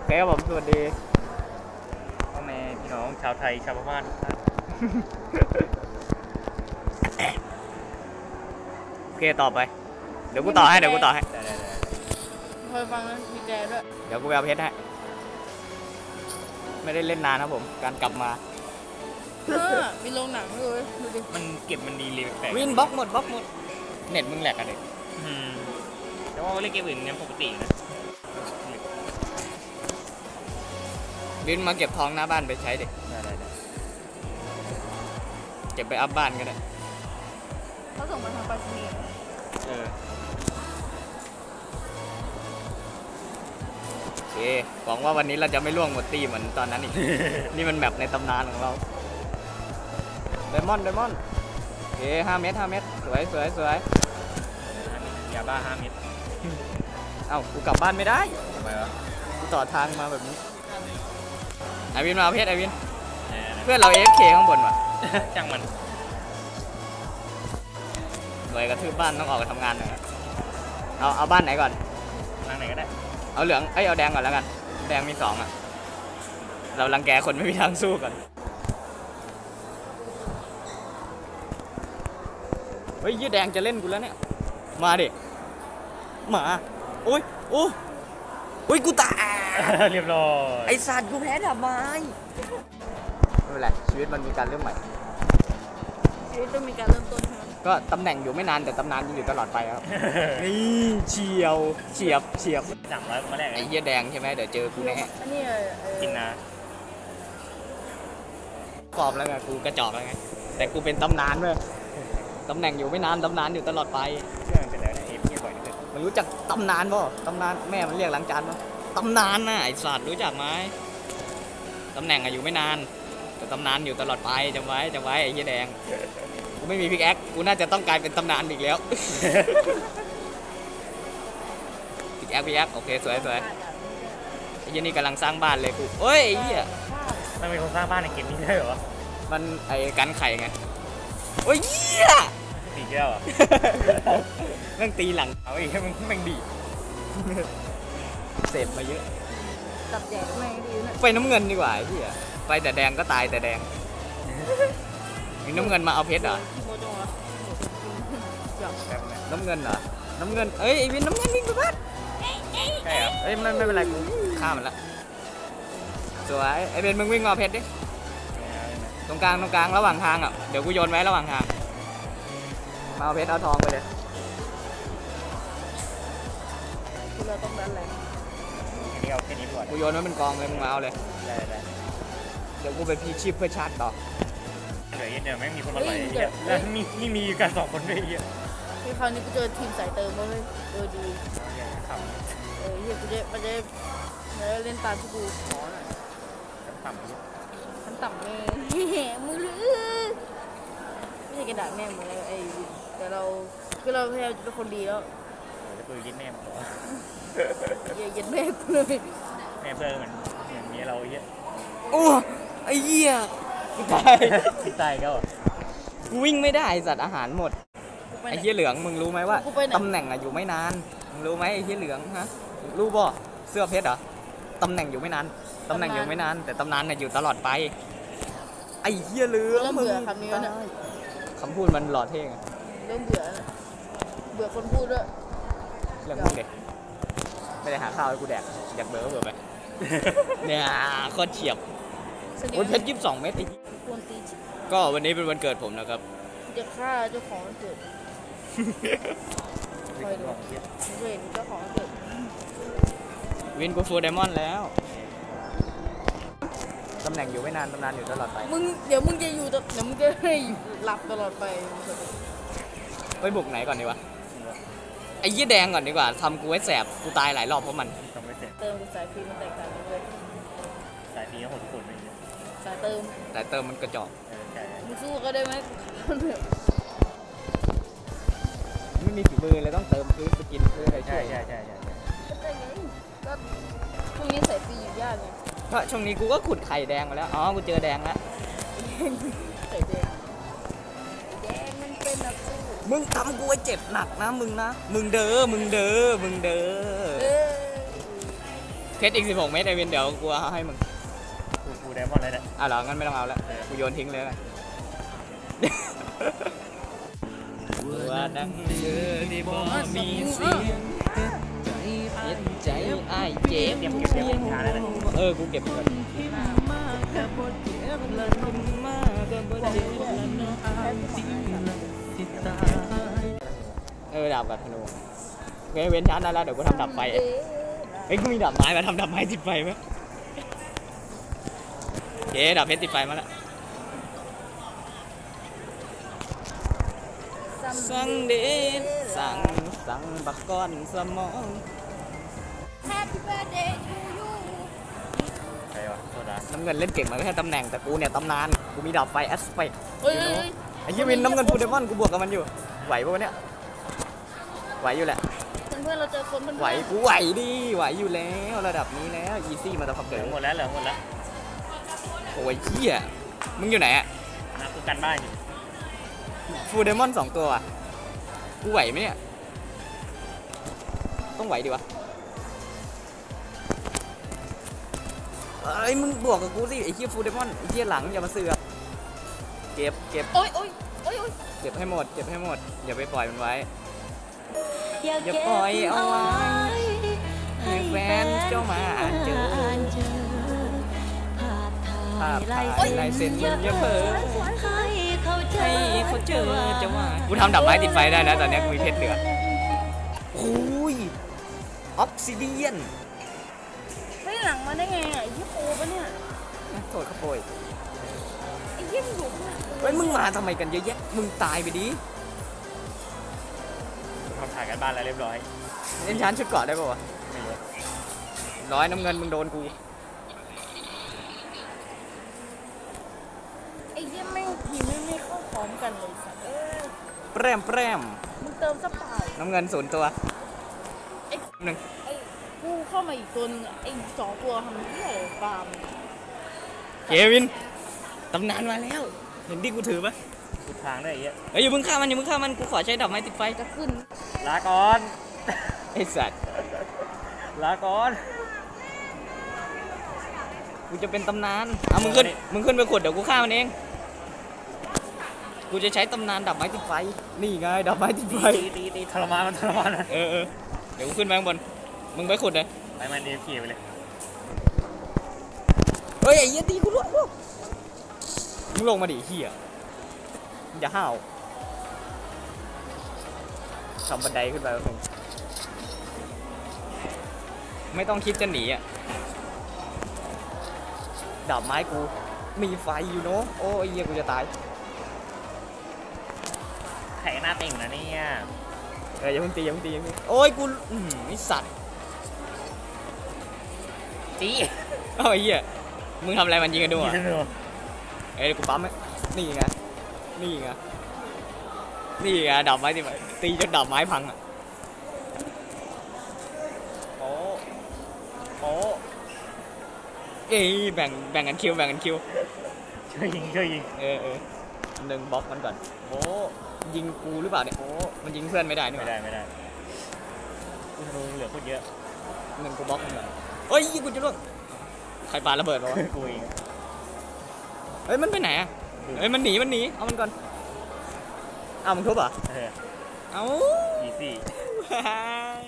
เคครับผมสวัสดีพ่อแม่พี่น้องชาวไทยชาวพม่าทุกท่านโอเคต่อไปเดี๋ยวกูต่อให้ได้เคยฟังนะมีแจด้วยเดี๋ยวกูไปเอาเพชรให้ไม่ได้เล่นนานครับผมการกลับมามีโรงหนังด้วยดูดิมันเก็บมันดีเลยแปลกวินบล็อกหมดเน็ตมึงแหลกอะเด็กแต่ว่าเล่นเกมอื่นยังปกตินะวินมาเก็บทองหน้าบ้านไปใช้เด็กได้เก็บไปอัพบ้านก็ได้เขาส่งมาทางไปรษณีย์โอเคหวังว่าวันนี้เราจะไม่ล่วงหมดตีเหมือนตอนนั้นอีก นี่มันแบบในตำนานของเราไดมอนด์โอเค5 เม็ดสวยยาบ้า5 เม็ดเอ้ากูกลับบ้านไม่ได้ทำไมวะกูต่อทางมาแบบนี้ไอวินมาเอาเพชรไอวินเพื่อนเรา AFK ข้างบนว่ะจังมันหน่วยกระทืบบ้านต้องออกไปทำงานหน่อยเอาบ้านไหนก่อนทางไหนก็ได้เอาเหลืองเอาแดงก่อนแล้วกันแดงมี2อ่ะเรารังแกคนไม่มีทางสู้กันเฮ้ยยี่แดงจะเล่นกูแล้วเนี่ยมาดิมาโอ้ยกูตายเรียบร้อยไอสัตว์กูแพ้ดับไม้ไม่เป็นไรชีวิตมันมีการเริ่มใหม่ชีวิตต้องมีการเริ่มต้นครับก็ตำแหน่งอยู่ไม่นานแต่ตำนานอยู่ตลอดไปครับนี่เฉียบ 300มาแรกไอ้เหี้ยแดงใช่ไหมเดี๋ยวเจอกูแน่อันนี้กินนะฟอร์มแล้วไงกูกระจอกแล้วไงแต่กูเป็นตำนานเว้ยตำแหน่งอยู่ไม่นานตำนานอยู่ตลอดไปเชื่อมันเป็นแล้วนะเอฟเงียบบ่อยนิดนึงมันรู้จักตำนานป่ะตำนานแม่มันเรียกล้างจานป่ะตำนานน่ะไอ้สัตว์รู้จักไหมตำแหน่งอยู่ไม่นานแต่ตำนานอยู่ตลอดไปจำไว้ไอ้เหี้ยแดงกูไม่มีพิกแอคกูน่าจะต้องกลายเป็นตำนานอีกแล้วพิกแอคโอเคสวยไอ้เหี้ยนี่กำลังสร้างบ้านเลยกูเฮ้ยไอ้เหี้ยมันเป็นคนสร้างบ้านในเกมนี้ได้เหรอมันไอ้กันไข่ไงโอ้ยเหี้ยตีแก้วอ่ะแม่งตีหลังเอาอีกให้มันแม่งดีเสพมาเยอะตับใหญ่ไม่ดีนะไปน้ำเงินดีกว่าไอ้เหี้ยไปแต่แดงก็ตายแต่แดงมีน้ำเงินมาเอาเพชรเหรอน้ำเงินเหรอน้ำเงินเอ้ยไอ้วินน้ำเงินวิ่งไปบ้านใช่ครับเอ้ยไม่เป็นไรกูฆ่ามันละสวยไอ้เบนมึงวิ่งมาเพชรดิตรงกลางระหว่างทางอ่ะเดี๋ยวกูโยนไว้ระหว่างทางมาเอาเพชรเอาทองไปเลยคุณเราต้องดันแรงอันนี้เอาแค่นี้ก่อนกูโยนไว้เป็นกองเลยมึงมาเอาเลยได้เดี๋ยวกูไปพีชีพเพื่อชาร์จต่อเดี๋ยวแม่งมีคนมาต่อยแล้วมีกัน2 คนด้วยเยอะที่คราวนี้กูเจอทีมสายเติมมาเลยดีเฮียกูมันจะเล่นตามที่กูขอหน่อยขั้นต่ำแม่มือลือไม่ใช่กระดาษแม่มือไอ้แต่เราคือเราพยายามจะเป็นคนดีแล้วจะปืนยึดแม่มาต่อยึดแม่กูเลยแม่เพื่อนเหมือนเมียเราเยอะโอ้ไอ้เหี้ยกูตายก็กูวิ่งไม่ได้สัตว์อาหารหมดไอ้เหี้ยเหลืองมึงรู้ไหมว่าตำแหน่งอยู่ไม่นานมึงรู้ไหมไอ้เหี้ยเหลืองฮะรู้ป่ะเสื้อเพชรเหรอตำแหน่งอยู่ไม่นานตำแหน่งอยู่ไม่นานแต่ตำนานเนี่ยอยู่ตลอดไปไอ้เหี้ยเหลืองมึงคำพูดมันหล่อเท่งเริ่มเบื่อคนพูดด้วยเรื่องมึงเด็กไม่ได้หาข้าวให้กูแดกอยากเบื่อไปเนี่ยโคตรเฉียบวันเพชร22 เม็ดก็วันนี้เป็นวันเกิดผมนะครับจะฆ่าเจ้าของวันเกิดคอยดูเว้นเจ้าของวันเกิดวินกูฟูลไดมอนด์แล้วตำแหน่งอยู่ไม่นานตำนานอยู่ตลอดไปเดี๋ยวมึงจะอยู่เดี๋ยวมึงจะให้หลับตลอดไปไปบุกไหนก่อนดีวะไอ้ยี่แดงก่อนดีกว่าทำกูไว้แสบกูตายหลายรอบเพราะมันเติมสายฟรีมันแตกต่างกันเลยสายฟรีก็โหดทุกคนเลยสายเติมมันกระจอกมึงสู้ก็ได้ไหมไม่มีฝีมือเลยต้องเติมซื้อสกินซื้ออะไรใช่ก็ช่วงนี้สายฟรีอยู่ยากไงเพราะช่วงนี้กูก็ขุดไข่แดงมาแล้วอ๋อกูเจอแดงแล้วไข่แดงมันเป็นแบบมึงทำกูไว้เจ็บหนักนะมึงนะมึงเด้อเพชรอีก16 เม็ดไอวินเดี๋ยวกูเอาให้มึงกูไดมอนด์เลยเนี่ยเหรองั้นไม่ต้องเอาแล้วกูโยนทิ้งเลยว่าดังเธอที่บ่มีเสียงเย็นใจอ้ายเจ็บเตรียมชาแล้วเนี่ยกูเก็บก่อนดาบกับธนูโอเคเว้นชาร์จได้แล้วเดี๋ยวกูทำดับไฟเฮ้ยกูมีดับไม้มาทำดับไม้ติดไฟไหมโอเคดับเพชรติดไฟมาแล้วสั่งเด็ดสั่งบักก้อนสมอง Happy birthday to you ใครวะโซดาน้ำเงินเล่นเก่งมาแค่ตำแหน่งแต่กูเนี่ยตำนานกูมีดับไฟแอสเปกเฮ้ยไอ้ยี่วินน้ำเงินฟูเดมอนกูบวกกับมันอยู่ไหวปะวะเนี่ยไหวอยู่แหละเพื่อนเราเจอคนมันไหวกูไหวดิไหวอยู่แล้วระดับนี้แล้วอีซี่มาตะพับเหเดืลือองหมดแล้วเหลืองหมดแล้วโอ้ยเหี้ยมึงอยู่ไหนอะนะกูกันบ้านอยู่ฟูเดมอน2 ตัวอะกูไหวไหมเนี่ยต้องไหวดิวะเอ้ยมึงบวกกับกูสิไอ้เหี้ยฟูเดมอนไอ้เหี้ยหลังอย่ามาเสือกเก็บโอ้ยเก็บให้หมดอย่าไปปล่อยมันไว้อย่าปล่อยเอาไว้ให้แฟนเจ้ามาเจอภาพถ่ายลายเซ็นอย่าเผลอให้เขาเจอจะว่ากูทำดับไม้ติดไฟได้แล้วตอนนี้กูมีเพชรเหลือโอ้ยออฟซิเดียนเฮ้ยหลังมาได้ไงอ่ะไอ้ยี่โคปะเนี่ยโทษขโมยไอ้ยี่มันอยู่ข้างหลังเฮ้ยมึงมาทำไมกันเยอะแยะมึงตายไปดิทำถ่ายกันบ้านแล้วเรียบร้อยเล่นชานชุดเกาะได้ป่าวะไม่รู้ร้อยน้ำเงินมึงโดนกูไอ้ยี่ไม่ทีมไม่เข้าพร้อมกันเลยสัตว์แปรมมึงเติมสปายน้ำเงิน0 ตัวไอ้หนึ่งไอ้กูเข้ามาอีกตัวนึงไอ้2 ตัวทำเหี้ยอะไรฟาร์มเควินตำนานมาแล้วเห็นที่กูถือปะกูทางได้ไอ้เหี้ยเฮ้ยอย่าเพิ่งฆ่ามันกูขอใช้ดับไม้ติดไฟจะขึ้นลาก่อนไอ้สัตว์ลาก่อนกูจะเป็นตำนานมึงขึ้นไปขุดเดี๋ยวกูฆ่ามันเองกูจะใช้ตำนานดับไม้ติดไฟนี่ไงดับไม้ติดไฟตีทรมานมันเดี๋ยวกูขึ้นไปข้างบนมึงไปขุดเลยไปมันเอฟไปเลยเฮ้ยไอ้เหี้ยตีกูด้วยมึงลงมาดิเหี้ยอย่าห้าวทำบันไดขึ้นไปแล้วมึงไม่ต้องคิดจะหนีอ่ะดาบไม้กูมีไฟอยู่เนาะโอ้ยเหี้ยกูจะตายไข่หน้าเต่งนะเนี่ยอย่าเพิ่งตีโอ้ยกูไอสัตว์ตีไอ้เหี้ยมึงทำอะไรมันยิงกันด้วยตีธนูเอ้ยกูปั๊มไหมนี่ไงดาบไม้ตีจนดาบไม้พังอ่ะโอ้เอ้ยแบ่งกันคิวช่วยยิงหนึ่งบล็อกมันก่อนโอ้ยิงกูหรือเปล่าเนี่ยโอ้มันยิงเพื่อนไม่ได้นี่ไม่ได้กูธนูเหลือโคตรเยอะหนึ่งกูบล็อกมันก่อนเฮ้ยกูจะล่วงใครปาระเบิดมาวะกูเองเฮ้ยมันไปไหนอ่ะเฮ้ยมันหนีเอามันก่อนเอามึงทุบเหรอเอาอีซี่